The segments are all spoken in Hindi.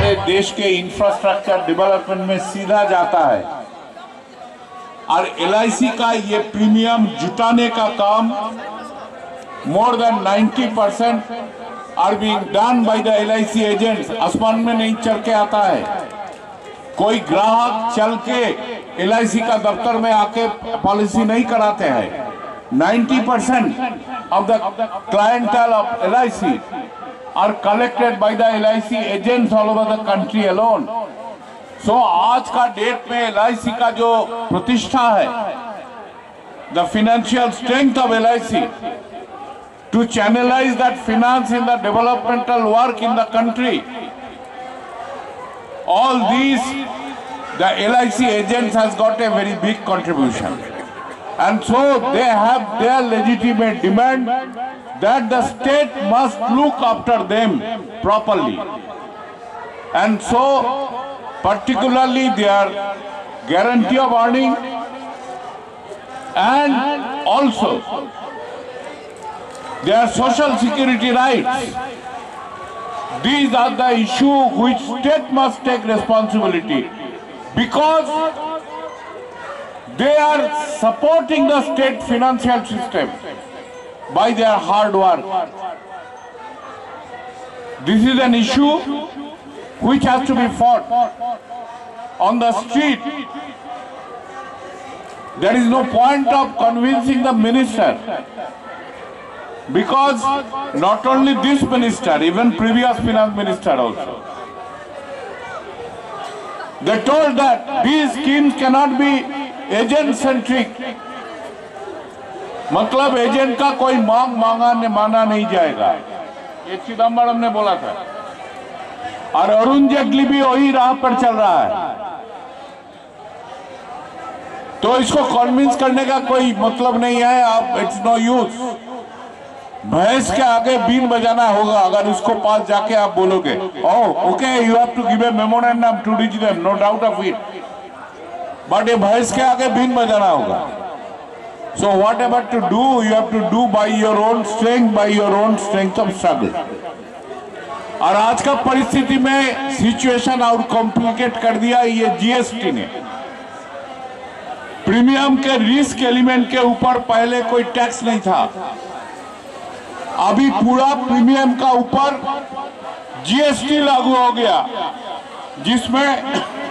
हमारे देश के इंफ्रास्ट्रक्चर डेवलपमेंट में सीधा जाता है। और LIC का ये प्रीमियम जुटाने का काम more than 90% are being done by the LIC agents. आसमान में नहीं चढ़ के आता है, कोई ग्राहक चल के LIC का दफ्तर में आके पॉलिसी नहीं कराते हैं। 90% of the clientele of LIC are collected by the LIC agents all over the country alone. So आज का डेट में LIC का जो प्रतिष्ठा है, the financial strength of LIC to channelize that finance in the developmental work in the country, all these the LIC agents has got a very big contribution, and so they have their legitimate demand that the state must look after them properly, and so particularly their guarantee of earning and also their social security rights. These are the issues which state must take responsibility, because they are supporting the state financial system by their hard work. This is an issue which has to be fought on the street. There is no point of convincing the minister, because not only this minister, even previous finance minister also, they told that these schemes cannot be agent centric, मतलब एजेंट का कोई माना नहीं जाएगा। ये चिदम्बरम ने बोला था, और अरुण जेटली भी वही राह पर चल रहा है। तो इसको कन्विंस करने का कोई मतलब नहीं है। आप इट्स नो यूज, भैंस के आगे बीन बजाना होगा। अगर उसको पास जाके आप बोलोगे okay you have to give a memorandum to reach them, no doubt of it, but ये भैंस के आगे बीन बजाना होगा। So whatever to do, you have to do by your own strength, by your own strength of struggle. और आज का परिस्थिति में सिचुएशन और कॉम्प्लिकेट कर दिया ये GST ने। प्रीमियम के रिस्क एलिमेंट के ऊपर पहले कोई टैक्स नहीं था, अभी पूरा प्रीमियम का ऊपर GST लागू हो गया, जिसमें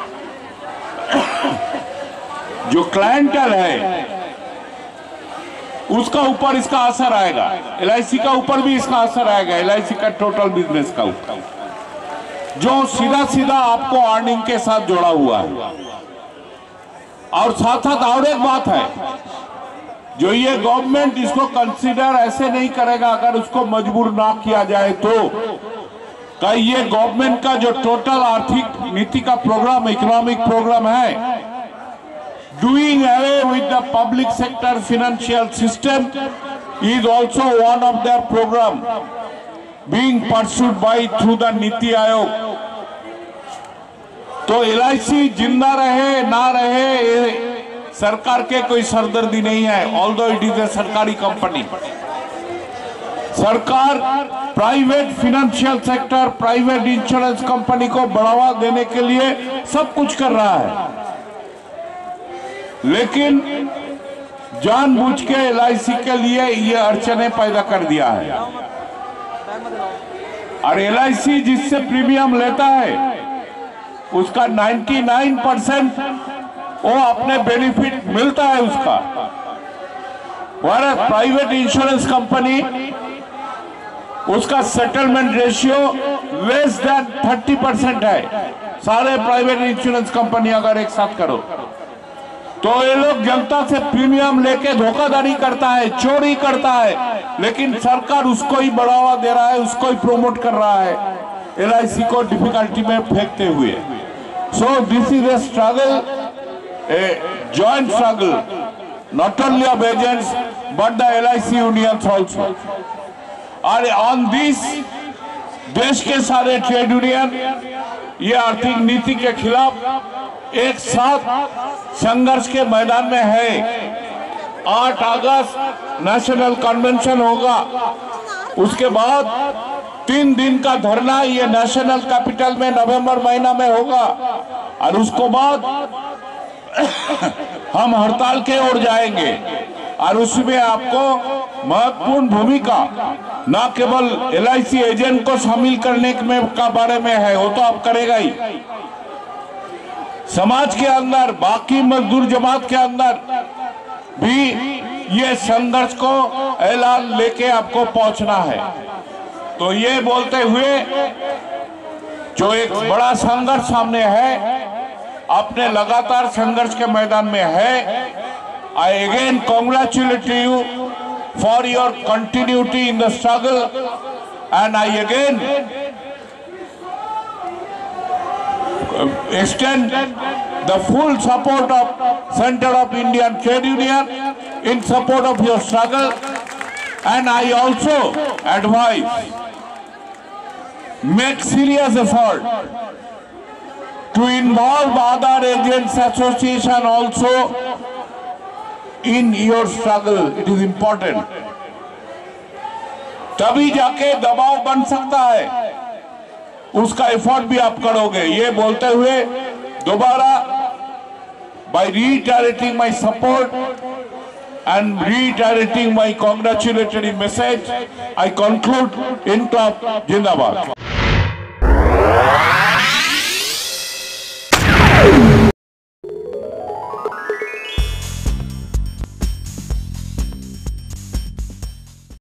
जो क्लाइंटल है उसका ऊपर इसका असर आएगा, LIC का ऊपर भी इसका असर आएगा, LIC का टोटल बिजनेस का ऊपर, जो सीधा सीधा आपको अर्निंग के साथ जोड़ा हुआ है। और साथ साथ और एक बात है, जो ये गवर्नमेंट इसको कंसीडर ऐसे नहीं करेगा अगर उसको मजबूर ना किया जाए तो। कई ये गवर्नमेंट का जो टोटल आर्थिक नीति का प्रोग्राम, इकोनॉमिक प्रोग्राम है, doing away with the public sector financial system is also one of their program being pursued by through the NITI Aayog. तो LIC जिंदा रहे ना रहे सरकार के कोई सरदर्दी नहीं है, ऑल्दो इट इज ए सरकारी कंपनी। सरकार private financial sector, private insurance company को बढ़ावा देने के लिए सब कुछ कर रहा है, लेकिन जानबूझ के LIC के लिए ये अड़चने पैदा कर दिया है। और LIC जिससे प्रीमियम लेता है उसका 99% वो अपने बेनिफिट मिलता है उसका। प्राइवेट इंश्योरेंस कंपनी उसका सेटलमेंट रेशियो लेस देन 30% है। सारे प्राइवेट इंश्योरेंस कंपनी अगर एक साथ करो तो ये लोग जनता से प्रीमियम लेके धोखाधड़ी करता है, चोरी करता है, लेकिन सरकार उसको ही बढ़ावा दे रहा है, उसको ही प्रोमोट कर रहा है, LIC को डिफिकल्टी में फेंकते हुए। So this is a struggle, a joint struggle not only of agents but the LIC unions also। और on this देश के सारे ट्रेड यूनियन ये आर्थिक नीति के खिलाफ एक साथ संघर्ष के मैदान में है। 8 अगस्त नेशनल कन्वेंशन होगा, उसके बाद 3 दिन का धरना ये नेशनल कैपिटल में नवंबर महीना में होगा और उसको बाद हम हड़ताल के ओर जाएंगे और उसमें आपको महत्वपूर्ण भूमिका न केवल LIC एजेंट को शामिल करने में का बारे में है, वो तो आप करेगा ही, समाज के अंदर बाकी मजदूर जमात के अंदर भी ये संघर्ष को ऐलान लेके आपको पहुंचना है। तो ये बोलते हुए जो एक बड़ा संघर्ष सामने है, अपने लगातार संघर्ष के मैदान में है, I again congratulate you for your continuity in the struggle, and I again extend the full support of Center of Indian Trade Union in support of your struggle, and I also advise make serious effort to involve other agents association also in your struggle. It is important. तभी जाके दबाव बन सकता है, उसका एफर्ट भी आप करोगे। ये बोलते हुए दोबारा by reiterating my support and reiterating my congratulatory message, I conclude. Inkılap Zindabad.